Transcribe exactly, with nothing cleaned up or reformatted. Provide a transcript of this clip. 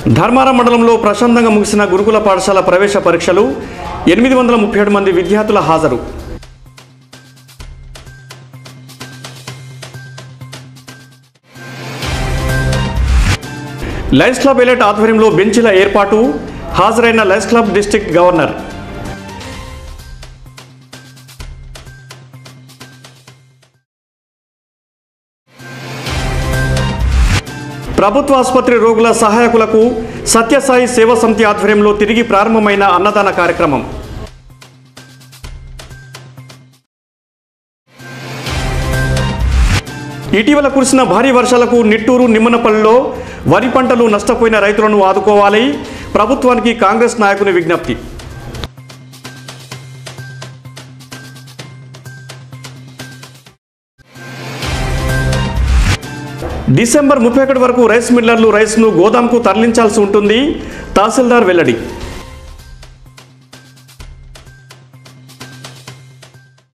ధర్మారం మండలంలో ప్రశాంతంగా ముగిసిన గురుకుల పాఠశాల ప్రవేశ పరీక్షలు ఎనిమిది వందల ముప్పై ఏడు మంది విద్యార్థుల హాజరు. లయన్స్ క్లబ్ ఎలైట్ ఆధ్వర్యంలో బెంచీల ఏర్పాటు, హాజరైన లయన్స్ క్లబ్ డిస్ట్రిక్ట్ గవర్నర్. ప్రభుత్వ ఆసుపత్రి రోగుల సహాయకులకు సత్యసాయి సేవా సమితి ఆధ్వర్యంలో తిరిగి ప్రారంభమైన అన్నదాన కార్యక్రమం. ఇటీవల కురిసిన భారీ వర్షాలకు నిట్టూరు నిమ్మనపల్లిలో వరి పంటలు నష్టపోయిన రైతులను ఆదుకోవాలి, ప్రభుత్వానికి కాంగ్రెస్ నాయకుని విజ్ఞప్తి. డిసెంబర్ ముప్పై ఒకటి వరకు రైస్ మిల్లర్లు రైస్ను గోదాంకు తరలించాల్సి ఉంటుంది, తహసీల్దార్ వెల్లడి.